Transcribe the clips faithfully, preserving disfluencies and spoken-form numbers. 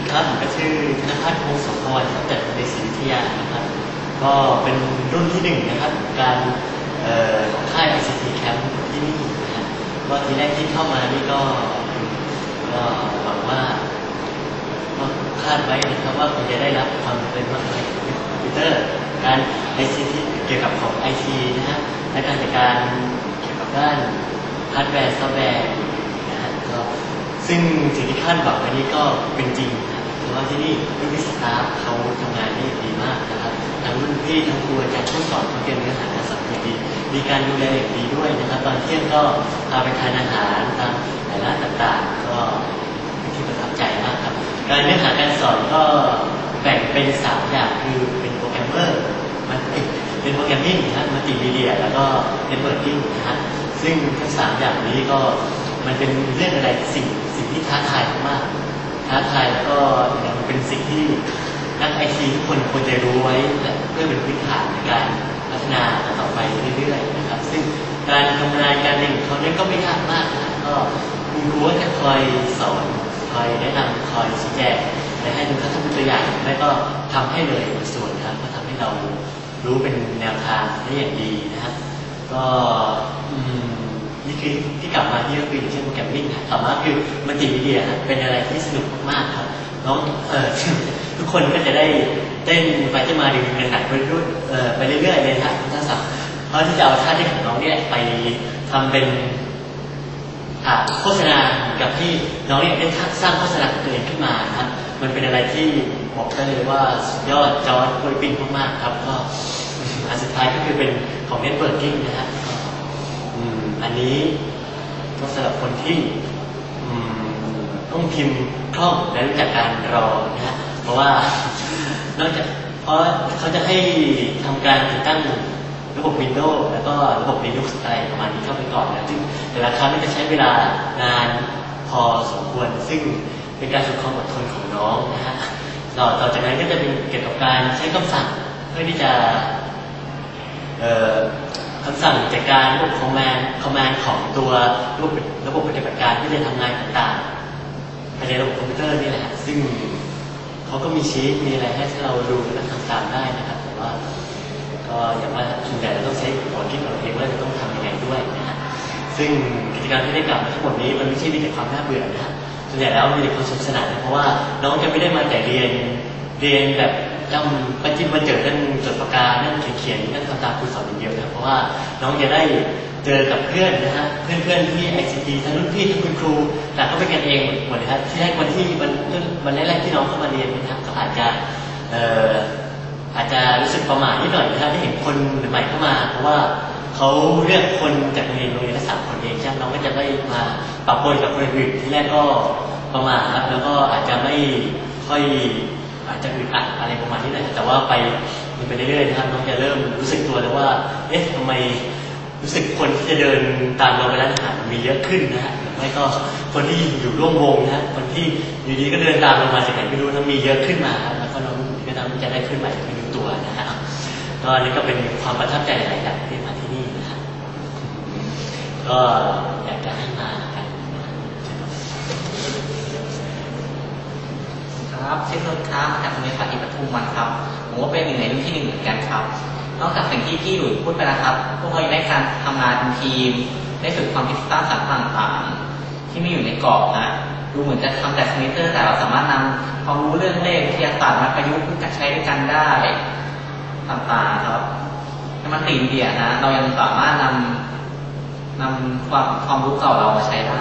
ครับผมก็ชื่อธนภัทร พงศ์โสภรครับจากในศรีวิทยานะครับก็เป็นรุ่นที่หนึ่งนะครับการของค่าย ไอ ซี ที Camp ที่นี่นะครับก็ทีแรกที่เข้ามานี่ก็ก็หวังว่าก็คาดไว้นะครับว่าคงจะได้รับความเป็นมากในคอมพิวเตอร์การ ไอ ซี ที เกี่ยวกับของ ไอ ที นะฮะและการจัดการเกี่ยวกับด้านฮาร์ดแวร์ซอฟต์แวร์นะฮะก็ซึ่งสิ่งที่คาดหวังอันนี้ก็เป็นจริงนะเพราะว่าที่นี่รุ่นพี่สตาฟเขาทำงานได้ดีมากนะครับทั้งรุ่นพี่ทั้งครูอาจารย์ผู้สอนเขาเตรียมเนื้อหาการสอนดีมีการดูแลอย่างดีด้วยนะครับตอนเที่ยงก็พาไปทานอาหารตามหลายร้านต่างๆก็เป็นที่ประทับใจมากครับการเนื้อหาการสอนก็แบ่งเป็นสามอย่างคือเป็นโปรแกรมเมอร์มันเป็นโปรแกรมมิ่งนะมัลติมีเดียแล้วก็เน็ตเวิร์กิ่งนะฮะซึ่งทั้งสามอย่างนี้ก็มันเป็นเรื่องอะไรสิ่งสิ่งที่ท้าทายมากท้าทายแล้วก็มันเป็นสิ่งที่นักไอทีทุกคนควรจะรู้ไว้เพื่อเป็นพื้นฐานในการพัฒนาต่อไปเรื่อยๆนะครับซึ่งการทำงานการเรียนของเขาเนี่ยก็ไม่ยากมากนะก็คุณครูก็จะคอยสอนคอยแนะนำคอยชี้แจงและให้ดูเขาทำเป็นตัวอย่างและก็ทำให้เลยส่วนครับก็ทำให้เรารู้เป็นแนวทางได้อย่างดีนะครับก็นี่คือที่กลับมาที่เราคุยถึงเรื่องโปรแกรมมิ่งต่อมาคือมัลติมีเดียเป็นอะไรที่สนุกมากครับน้องเออทุกคนก็จะได้เต้นไปจะมาดึงเงินหนักไปเรื่อยๆไปเรื่อยๆเลยครับท่านสับเพราะที่จะเอาท่าเต้นของน้องเนี่ยไปทำเป็นโฆษณากับที่น้องเนี่ยได้สร้างโฆษณาของตัวเองขึ้นมาครับมันเป็นอะไรที่บอกได้เลยว่าสุดยอดจอร์จโดยปินมากๆครับก็อันสุดท้ายก็คือเป็นของเน็ตเวิร์กิ่งนะฮะอันนี้ก็สำหรับคนที่ต้องพิมพ์คล่องและรู้จักการรอนะฮะเพราะว่านอกจากเพราะเขาจะให้ทำการติดตั้งระบบ Windows แล้วก็ระบบ Linux อะไรประมาณนี้เข้าไปก่อนนะซึ่งแต่ละครั้งจะใช้เวลานานพอสมควรซึ่งเป็นการฝึกความอดทนของน้องนะฮะต่อต่อจากนั้นก็จะเป็นเกี่ยวกับการใช้คำสั่งเพื่อที่จะคำสั่งจัดการระบบคอมมานด์คอมมานด์ของตัวระบบระบบปฏิบัติการที่จะทำงานต่างๆภายในระบบคอมพิวเตอร์นี่แหละซึ่งเขาก็มีชีทมีอะไรให้เราดูและทำตามได้นะครับแต่ว่าก็อย่างว่าส่วนใหญ่เราต้องใช้ความคิดของเราเองว่าจะต้องทำยังไงด้วยนะฮะซึ่งกิจกรรมที่ได้กล่าวมาทั้งหมดนี้มันไม่ใช่มีแต่ความน่าเบื่อนะฮะส่วนใหญ่แล้วมีแต่ความสนุกสนานนะเพราะว่าน้องจะไม่ได้มาแต่เรียนเรียนแบบจำปัจจุบันเจอนั่นจดปากกานั่นเขียนนั่นทำตามครูสอนอย่างเดียวนะเพราะว่าน้องจะได้เจอกับเพื่อนนะฮะเพื่อนๆที่ ไอ ซี ที ทั้งรุ่นพี่ทั้งคุณครูแต่ก็เป็นกันเองหมดเลยครับที่แรกวันที่วันวันแรกๆที่น้องเข้ามาเรียนนะครับก็อาจจะเอ่ออาจจะรู้สึกประหม่านิดหน่อยนะครับที่เห็นคนใหม่เข้ามาเพราะว่าเขาเลือกคนจากโรงเรียนโรงเรียนละสามคนเองใช่ไหมน้องก็จะได้มาปะปนกับคนอื่นที่แรกก็ประหม่าครับแล้วก็อาจจะไม่ค่อยอาจจะอึดอัดอะไรประมาณนี้นะแต่ว่าไปมันไปเรื่อยๆนะครับน้องจะเริ่มรู้สึกตัวแล้วว่าเอ๊ะทำไมรู้สึกคนที่จะเดินตามเราไปร้านอาหารมีเยอะขึ้นนะฮะไม่ก็คนที่อยู่ร่วมวงนะฮะคนที่อยู่ดีก็เดินตามเรามาจากไหนไม่รู้นะมีเยอะขึ้นมาแล้วก็น้องก็น้องจะได้ขึ้นใหม่ไม่รู้ตัวนะฮะก็นี่ก็เป็นความประทับใจหลายอย่างที่มาที่นี่นะฮะก็อยากจะให้มากันครับชื่อต้นครับจากโรงเรียนสาธิตปทุมวันครับผมก็เป็นหนึ่งในรุ่นที่หนึ่งเหมือนกันครับนอกจากสิ่งที่พี่หลุยพูดไปแล้วครับพวกเรายังได้การทำงานเป็นทีมได้ฝึกความคิดสร้างสรรค์ต่างๆที่ไม่อยู่ในกรอบนะดูเหมือนจะทำแต่คอมพิวเตอร์แต่เราสามารถนำความรู้เรื่องเลขวิทยาศาสตร์มาประยุกต์เพื่อใช้ด้วยกันได้ต่างๆครับในมัลติมีเดียนะเรายังสามารถนำนำความความรู้เก่าเรามาใช้ได้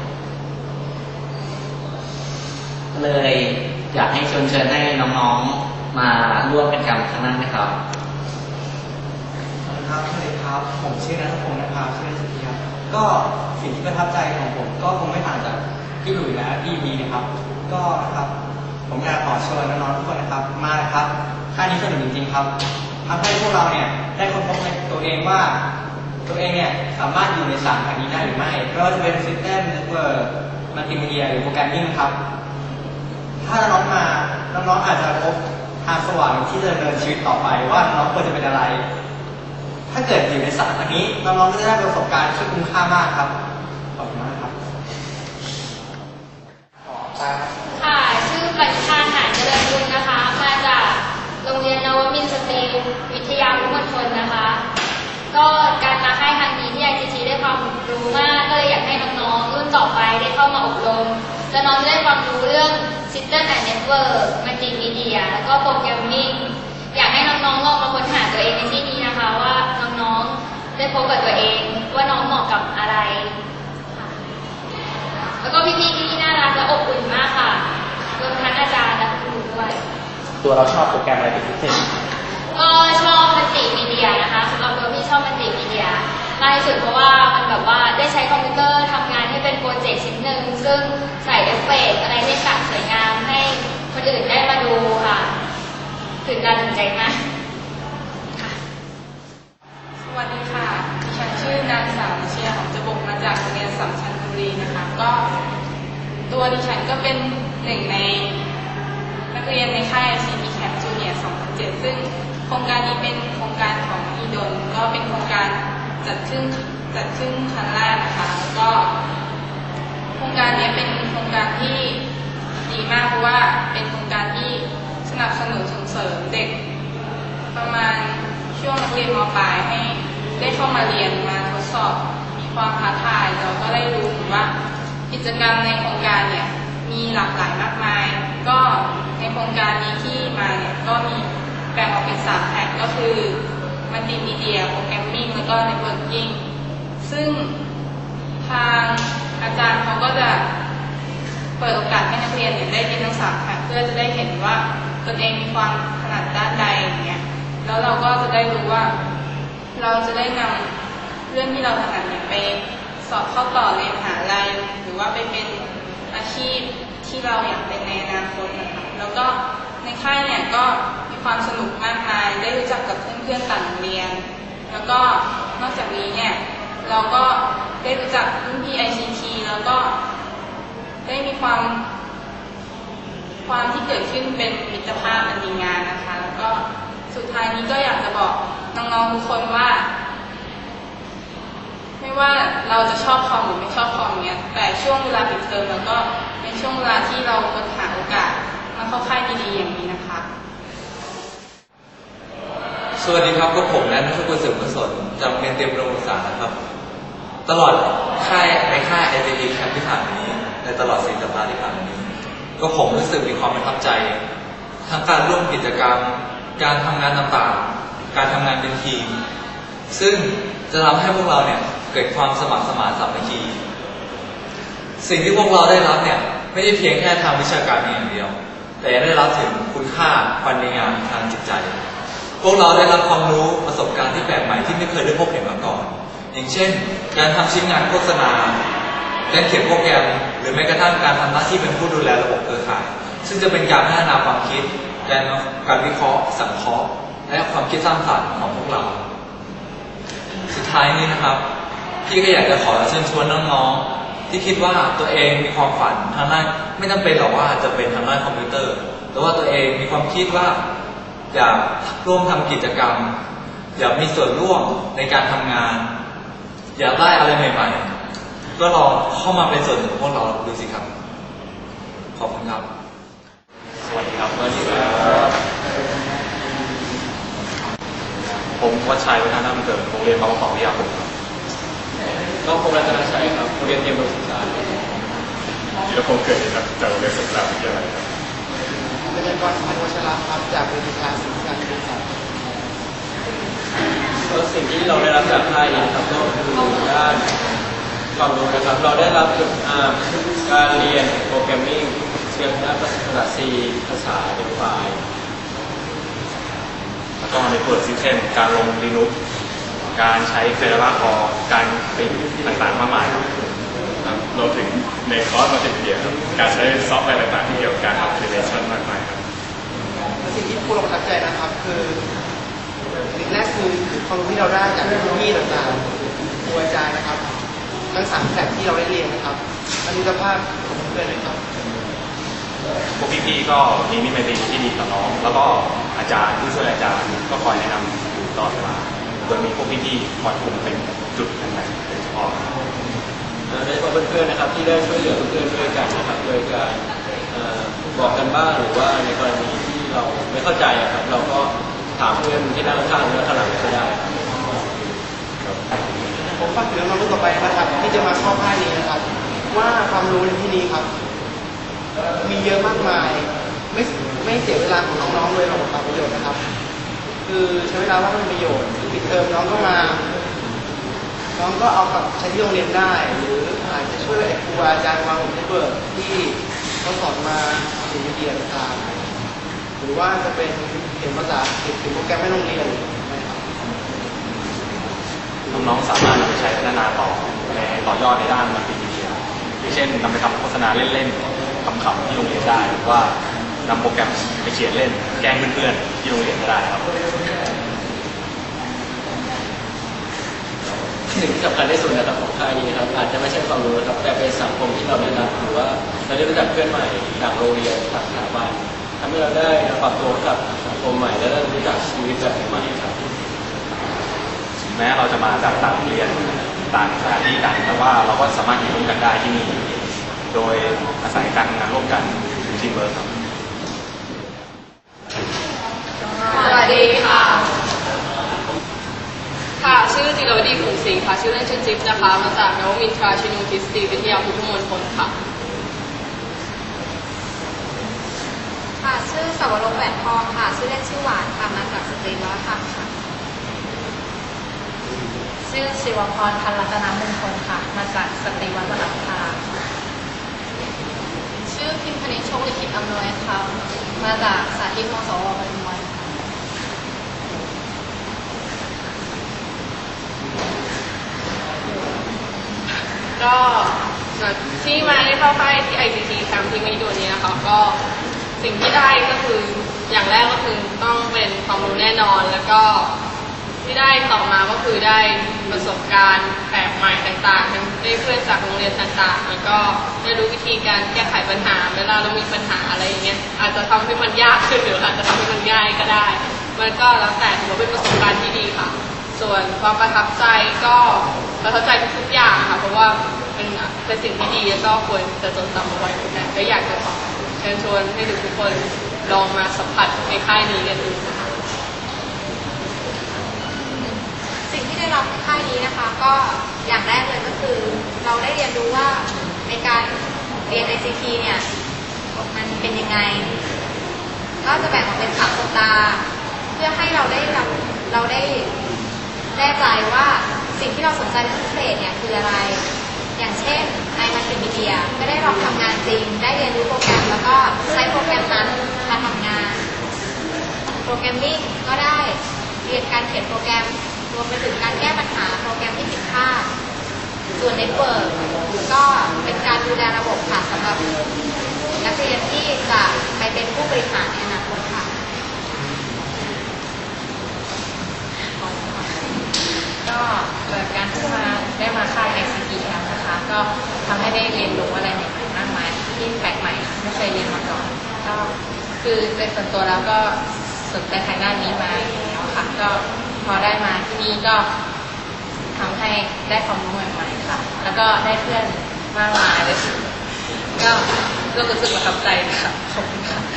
เลยอยากให้เชิญเชิญให้น้องๆมาร่วมเป็นกรรมคณะนะครับสวัสดีครับสวัสดีครับผมชื่อนัทพงศ์นะครับชื่อสุธีครับก็สิ่งที่ประทับใจของผมก็คงไม่ต่างจากพี่หลุยและพี่บีนะครับก็นะครับผมอยากขอเชิญน้องๆทุกคนนะครับมานะครับค่ายนี้สนุกจริงๆครับทำให้พวกเราเนี่ยได้ค้นพบในตัวเองว่าตัวเองเนี่ยสามารถอยู่ในสามทางนี้ได้หรือไม่ไม่ว่าจะเป็นซิสเต็มเน็ตเวิร์กมัลติมีเดียหรือโปรแกรมมิ่งนะครับถ้าน้องมาน้องๆอาจจะพบทางสว่างที่จะเดินชีวิตต่อไปว่าน้องควรจะเป็นอะไรถ้าเกิดอยู่ในสามอันนี้น้องๆจะได้ประสบการณ์ที่คุ้มค่ามากครับขอบคุณมากครับค่ะชื่อปณิธานหาเจริญบุญนะคะมาจากโรงเรียนนวมินทร์สตรีวิทยาวิมลชนนะคะก็การมาค่ายครั้งนี้ที่ ไอ ซี ที ได้ความรู้มากก็เลยอยากให้น้องๆรุ่นต่อไปได้เข้ามาอบรมและน้องได้ความรู้เรื่อง System and Network มัลติมีเดียแล้วก็โปรแกรมมิ่งอยากให้น้องๆลองมาค้นหาตัวเองในที่นี้นะคะว่าน้องๆได้พบกับตัวเองว่าน้องเหมาะกับอะไรแล้วก็พี่ๆที่นี่น่ารักและอบอุ่นมากค่ะรวมทั้งอาจารย์และครูด้วยตัวเราชอบโปรแกรมอะไรเป็นพิเศษก็ชอบมัลติมีเดียนะคะสำหรับตัวพี่ชอบมัลติมีเดียมากที่สุดเพราะว่ามันแบบว่าได้ใช้คอมพิวเตอร์ทำงานให้เป็นโปรเจกต์ชิ้นหนึ่งซึ่งใส่เอฟเฟกต์อะไรให้สัดสวยงามให้คนอื่นได้มาดูค่ะตื่นตาตื่นใจมากค่ะสวัสดีค่ะดิฉันชื่อนางสาวเชียร์ของจบกมาจากโรงเรียนสัมชัญบุรีนะคะก็ตัวดิฉันก็เป็นหนึ่งในนักเรียนในค่าย ไอ ซี ที Camp Junior สองพันเจ็ดซึ่งโครงการนี้เป็นโครงการของอีดลก็เป็นโครงการจัดขึ้นจัดขึ้นครั้งแรกนะคะแล้วก็โครงการนี้เป็นโครงการที่ดีมากเพราะว่าเป็นโครงการที่สนับสนุนส่งเสริมเด็กประมาณช่วงนักเรียนม.ปลายให้ได้เข้ามาเรียนมาทดสอบมีความท้าทายเราก็ได้รู้ว่ากิจกรรมในโครงการเนี่ยมีหลากหลายมากมายก็ในโครงการนี้ที่มาเนี่ยก็มีแบ่งออกเป็นสามแท็กก็คือมัลติมีเดียโปรแกรมมิ่งแล้วก็เน็ตเวิร์กิ่งซึ่งทางอาจารย์เขาก็จะเปิดโอกาสให้นักเรียนเนี่ยได้เรียนทั้งสามแท็กเพื่อจะได้เห็นว่าตนเองมีความถนัดด้านใดอย่างเงี้ยแล้วเราก็จะได้รู้ว่าเราจะได้นำเรื่องที่เราถนัดเนี่ยไปสอบเข้าต่อในมหาลัยหรือว่าไปเป็นอาชีพที่เราอยากเป็นในอนาคตนะคะแล้วก็ในค่ายเนี่ยก็มีความสนุกมากมายได้รู้จักกับเพื่อนๆต่างโรงเรียนแล้วก็นอกจากนี้เนี่ยเราก็ได้รู้จักรุ่นพี่ ไอ ซี ที แล้วก็ได้มีความความที่เกิดขึ้นเป็นมิตรภาพอันดีงามนะคะแล้วก็สุดท้ายนี้ก็อยากจะบอกน้องๆทุกคนว่าไม่ว่าเราจะชอบคอมหรือไม่ชอบคอมเนี้ยแต่ช่วงเวลาปิดเทอมแล้วก็ในช่วงเวลาที่เราค้นหาโอกาสมาเข้าค่ายดีๆอย่างนี้นะคะสวัสดีครับก็ผมนัทกุลเสริมกุศลจากโรงเรียนเตรียมอุดมศึกษานะครับตลอดค่ายในค่าย ไอ ซี ที Camp ที่ผ่านมานี้ในตลอดสี่สัปดาห์ที่ผ่านมานี้ก็ผมรู้สึกมีความประทับใจทั้งการร่วมกิจกรรมการทำงานต่างๆการทำงานเป็นทีมซึ่งจะทำให้พวกเราเนี่ยเกิดความสมัครสมานสามัคคีสิ่งที่พวกเราได้รับเนี่ยไม่ใช่เพียงแค่ทางวิชาการอย่างเดียวแต่ยังได้รับถึงคุณค่าความดีงามทางจิตใจพวกเราได้รับความรู้ประสบการณ์ที่แปลกใหม่ที่ไม่เคยได้พบเห็นมาก่อนอย่างเช่นการทำชิ้นงานโฆษณาการเขียนโปรแกรมหรือแม้กระทั่งการทำหน้าที่เป็นผู้ดูแลระบบเครือข่ายซึ่งจะเป็นการพัฒนาความคิดการการวิเคราะห์สังเคราะห์และความคิดสร้างสรรค์ของพวกเราสุดท้ายนี้นะครับพี่ก็อยากจะขอเชิญชวนน้องๆที่คิดว่าตัวเองมีความฝันทางด้านไม่จำเป็นหรอกว่าจะเป็นทางด้านคอมพิวเตอร์แต่ว่าตัวเองมีความคิดว่าอยากร่วมทำกิจกรรมอยากมีส่วนร่วมในการทำงานอยากได้อะไรใหม่ๆก็ลองเข้ามาเป็นส่วนหนึ่งของพวกเราดูสิครับขอบคุณครับสวัสดีครับสวัสดีครับผมวัชชัยวัฒนธรรมเกิดโรงเรียนบางกอกวิทยาคมครับก็ผมรัตนชัยครับโรงเรียนเตรียมอุดมศึกษาจิรพงศ์เกิดจากจากโรงเรียนศึกษาวิทยาลัยครับเป็นกรพันธ์วัชระครับจากวิทยาลัยศึกษาศึกษาแล้วสิ่งที่เราได้รับจากค่ายนี้ครับก็คือด้านความรู้นะครับเราได้รับการเรียนโปรแกรมมิ่งเชื่อมด้านภาษา C ภาษา Delphi แล้วก็ในเปิดซิสเต็มการลง Linux การใช้เฟเดราคอร์การปิดต่างๆมากมายครับเราถึงในคอร์สมาติเดียครับการใช้ซอฟต์แวร์ต่างๆที่เกี่ยวกับการทำ Application มากมายครับสิ่งที่พวกเราประทับใจนะครับคือสิ่งแรกคือความรู้ที่เราได้จากพี่ต่างๆครูอาจารย์นะครับทั้งสามแท็กที่เราได้เรียนนะครับอนุภาพของเพื่อนเลยครับพวกพี่ๆก็มีมิตรไมตรีที่ดีกับน้องแล้วก็อาจารย์ผู้ช่วยอาจารย์ก็คอยแนะนำอยู่ตลอดเวลาโดยมีพวกพี่ๆคอยคุมเป็นจุดต่างๆโดยเฉพาะได้พบเพื่อนๆนะครับที่ได้ช่วยเหลือเพื่อนๆด้วยกันนะครับโดยการบอกกันบ้างหรือว่าในกรณีที่เราไม่เข้าใจครับเราก็ถามเพื่อนที่นั่งข้างๆและข้างหลังก็ได้ผมฝากถึงน้องๆรุ่นต่อไปนะครับที่จะมาเข้าค่ายนี้นะครับ ว่าความรู้ในที่นี้ครับ มีเยอะมากมายไม่ไม่เสียเวลาของน้องๆเลยหรอกครับประโยชน์นะครับ คือใช้เวลาว่างเป็นประโยชน์ปิดเทอมน้องก็มา น้องก็เอากลับใช้ที่โรงเรียนได้ หรืออาจจะช่วยครูอาจารย์วางหัวเบิกที่เขาสอนมาในวิทยาต่างๆหรือว่าจะเป็นเขียนภาษาเขียนโปรแกรมให้โรงเรียนนะครับน้องๆสามารถนำไปใช้พัฒนาต่อในต่อยอดในด้านมัลติมีเดียอย่างเช่นนำไปทำโฆษณาเล่นๆขำๆที่โรงเรียนได้หรือว่านำโปรแกรมไปเขียนเล่นแกล้งเพื่อนๆที่โรงเรียนก็ได้ครับสิ่งที่สำคัญที่สุดนะครับของค่ายนี้นะครับอาจจะไม่ใช่ความรู้นะครับแต่เป็นสังคมที่เราได้รับหรือว่าเราได้รู้จักเพื่อนใหม่จากโรงเรียนจากสถาบันทำให้เราได้ปรับตัวกับสังคมใหม่และได้รู้จักชีวิตแบบใหม่ครับแม้เราจะมาจากต่างเรียนต่างสถานที่กันแต่ว่าเราก็สามารถอยู่ร่วมกันได้ที่นี่โดยอาศัยการทำงานร่วมกันทีมเวิร์คครับสวัสดีค่ะค่ะชื่อจิรวดีกรุงศรีค่ะชื่อเล่นชื่อจิ๊บนะคะมาจากนวมินทราชินูทิสตีวิทยาพุทธมณฑลค่ะค่ะชื่อสวรสแหวนทองค่ะชื่อเล่นชื่อหวานค่ะมาจากสตรีวัฒน์ค่ะชื่อศิวพรพันรัตนมงคลค่ะมาจากสตรีวัฒน์วรัตค่ะชื่อพิมพนิชโชคลิขิตอำนวยค่ะมาจากสาธิตมสวปทุมวันก็ที่มาได้เข้าค่ายที่ ไอ ซี ที แคมป์ที่มีตัวนี้นะคะก็สิ่งที่ได้ก็คืออย่างแรกก็คือต้องเป็นความรู้แน่นอนแล้วก็ที่ได้ต่อมาก็คือได้ประสบการณ์แปลกใหม่ต่างๆทั้งได้เพื่อนจากโรงเรียนต่างๆแล้วก็ได้รู้วิธีการแก้ไขปัญหาเวลาเรามีปัญหาอะไรอย่างเงี้ยอาจจะทำให้มันยากขึ้นหรืออาจจะทำให้มันง่ายก็ได้มันก็แล้วแต่ถือว่าเป็นประสบการณ์ที่ดีค่ะส่วนความประทับใจก็ประทับใจทุกๆอย่างค่ะเพราะว่าเป็นเป็นสิ่งที่ดีแล้วก็ควรจะจดจำเอาไว้แต่ก็อยากจะเชิญชวนให้ทุกคนลองมาสัมผัสในค่ายนี้กันดูสิ่งที่ได้รับในค่ายนี้นะคะก็อย่างแรกเลยก็คือเราได้เรียนรู้ว่าในการเรียน ไอ ซี ที เนี่ยมันเป็นยังไงก็จะแบ่งออกเป็นสามสัปดาห์เพื่อให้เราได้รับเราได้แน่ใจว่าสิ่งที่เราสนใจเป็นพิเศษเนี่ยคืออะไรอย่างเช่นในมัลติมีเดียก็ได้ลองทำงานจริงได้เรียนรู้โปรแกรมแล้วก็ใช้โปรแกรมนั้นมาทำงานโปรแกรมมิ่งก็ได้เรียนการเขียนโปรแกรมรวมไปถึงการแก้ปัญหาโปรแกรมที่ผิดพลาดส่วนเน็ตเวิร์กก็เป็นการดูแลระบบค่ะสำหรับนักเรียนที่จะไปเป็นผู้บริหารในอนาคตค่ะก็เกิดการที่มาได้มาค่าย ไอ ซี ที แล้วนะคะก็ทำให้ได้เรียนรู้อะไรใหม่ๆมากมายที่แปลกใหม่ไม่เคยเรียนมาก่อนก็คือเป็นส่วนตัวแล้วก็สนใจทางด้านนี้มาแล้วค่ะก็พอได้มาที่นี่ก็ทำให้ได้ความรู้ใหม่ๆค่ะแล้วก็ได้เพื่อนมากมายเลยก็ก็รู้สึกประทับใจค่ะขอบคุณค่ะ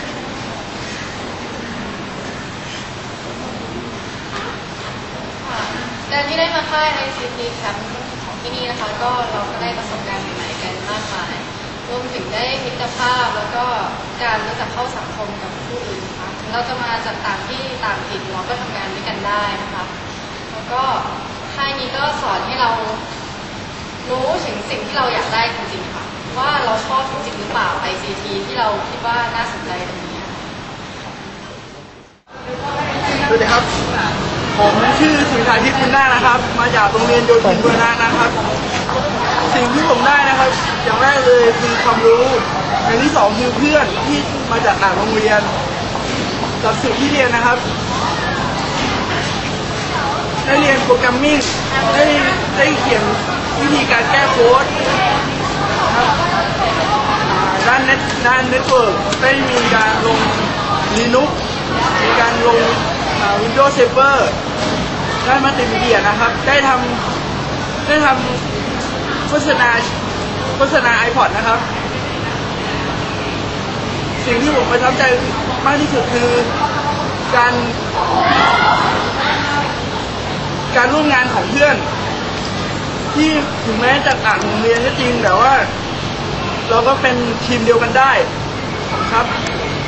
การที่ได้มาค่าย ไอ ซี ที แคมป์ของที่นี่นะคะก็เราก็ได้ประสบการณ์ใหม่ๆกันมากมายรวมถึงได้มิตรภาพแล้วก็การรู้จักเข้าสังคมกับผู้อื่นนะคะเราจะมาจากต่างที่ต่างถิ่นเราก็ทำงานด้วยกันได้นะคะแล้วก็ค่ายนี้ก็สอนให้เรารู้ถึงสิ่งที่เราอยากได้จริงๆค่ะว่าเราชอบจริงๆหรือเปล่า ไอ ซี ที ที่เราคิดว่าน่าสนใจตรงนี้สวัสดีครับผมชื่อสุริชัยทิพย์คุณนานะครับมาจากโรงเรียนโยธินบุรณะนะครับสิ่งที่ผมได้นะครับอย่างแรกเลยคือความรู้อย่างที่สองคือเพื่อนที่มาจากต่างโรงเรียนกับสิ่งที่เรียนนะครับได้เรียนโปรแกรมมิ่งได้ได้เขียนวิธีการแก้โค้ดครับด้านเน็ตด้านเน็ตเวิร์กได้มีการลง Linux มีการลงWindows Server ด้านมัลติมีเดียนะครับได้ทำได้ทำโฆษณาโฆษณา iPod นะครับสิ่งที่ผมประทับใจมากที่สุดคือการการร่วมงานของเพื่อนที่ถึงแม้จะต่างโรงเรียนก็จริงแต่ว่าเราก็เป็นทีมเดียวกันได้ครับ